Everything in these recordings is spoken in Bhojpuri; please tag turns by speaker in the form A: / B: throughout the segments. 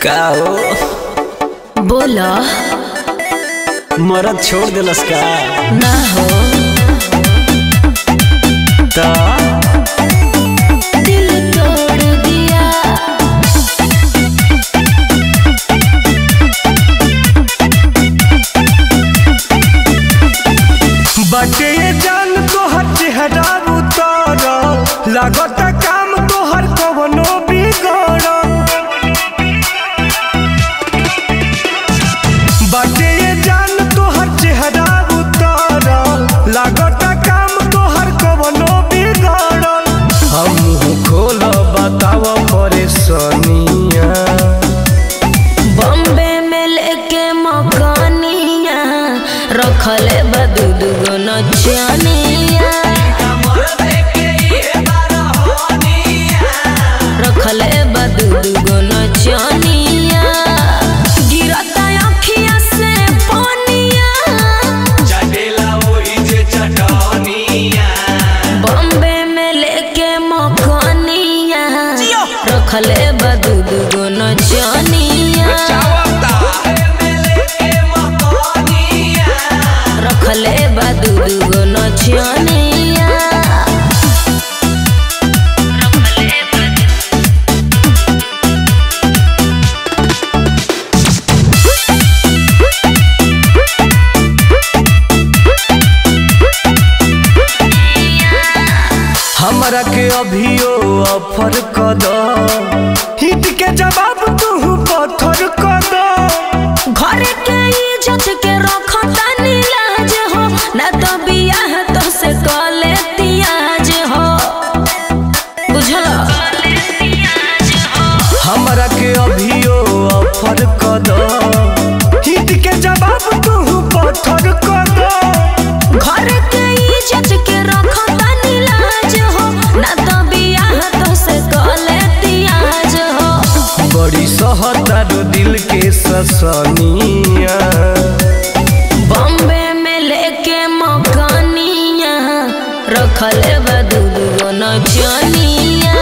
A: का हो
B: बोला
A: मरद छोड़ दिलस का
B: ना हो
A: ता
B: दिल तोड़ दिया।
C: बटे जान तोहर चेहरा उतर लागत काम तोहर कवनो बिगड़ बटे जान तोहर चेहरा उतर लागत काम तोहर कवनो बिगड़ हम खोल बताव परेशानिया
B: बॉम्बे में लेके मकानिया रखले बदूद गो नचनिया रखले बदूद गो नचनिया गिरता अखिया से पानिया बॉम्बे में लेके मकानिया रखले बदूद गो नचनिया रखले बदूद गो नचनिया।
C: हमरा के अभियो ऑफर कर दो हिट के जवाब तू पत्थर कर दो
B: घर के इज्जत के रखता नीलाज हो ना तो बियाह तो से कले तियाज हो बुझल
C: हमरा के अभियो ऑफर कर दो हिट के जवाब तू पत्थर कर दो
B: घर के इज्जत के रखता नीलाज हो ना तो बियाह तो से कले तियाज हो
C: बड़ी सहतारो दिल के ससनिया
B: बॉम्बे में लेके मकानिया रखले बदूद गो नचनिया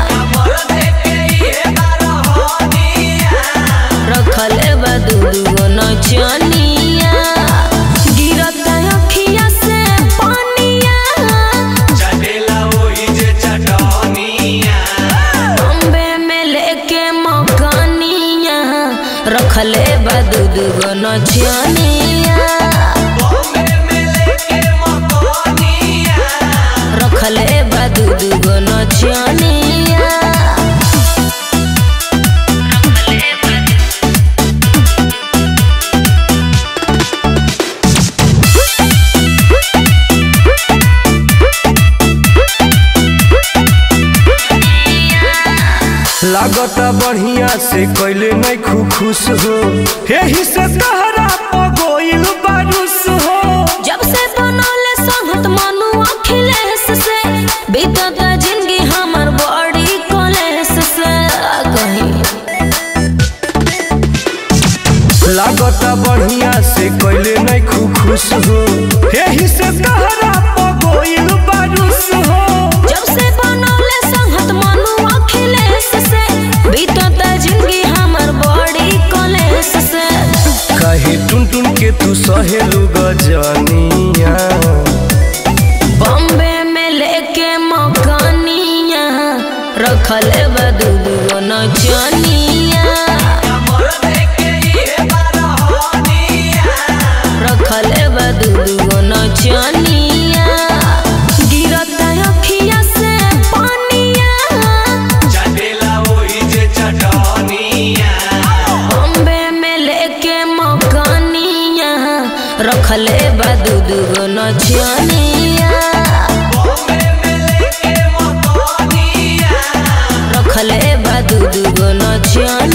B: रखले बदूद गो नचनिया गिरता अखिया से पानिया बॉम्बे में लेके मकानिया रखले बदूद गो नचनिया रखले बदूद गो नचनिया।
C: लागता बढ़िया से कैले नहीं खुश हो यही से तहरा पगोइल बारूस हो
B: जब से बनौले संगत मनु अखिलेश से बीतत जिंदगी हमर बड़ी कलेश से कहीं
C: लागता बढ़िया से कैले नहीं खुश हो यही से तहरा पगोइल बारूस हो
B: जब से बनौले संगत मनु अखिलेश से बीतत जिंदगी हमर बड़ी कलेश से
C: कहे टुन टुन के तू सहेलू गजनिया
B: बॉम्बे में लेके मकानिया रखले बदूद गो नचनिया रखले बदूद गो नचनिया गिरता अखिया से पानिया बॉम्बे में लेके मकानिया रखले बदूद गो नचनिया रखले बदूद गो नचनिया।